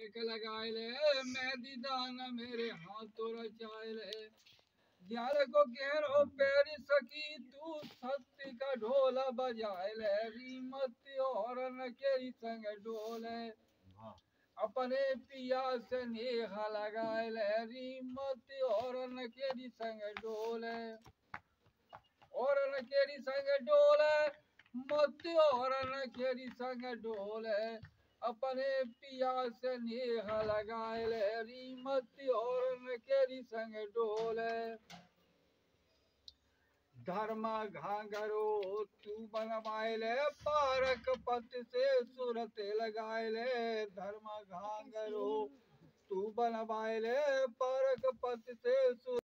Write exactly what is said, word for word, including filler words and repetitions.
एक लगाए ले मेहंदी दाना मेरे हाथों रचाए ले ग्यारह को घेरो पैरी सकी तू सत्य का ढोला बजाए ले रीमत और नकेरी संग ढोले अपने पिया से नेहा लगाए ले रीमत और नकेरी संग ढोले और नकेरी संग ढोले मत और नकेरी संग ढोले अपने पिया से नेहा लगाए ले रीमत और नकेरी संग ढोले धर्म घाघरो तू बनवाए ले पारक पत से सूरत लगाए ले धर्म घाघरो तू बनवाए ले पारक पत से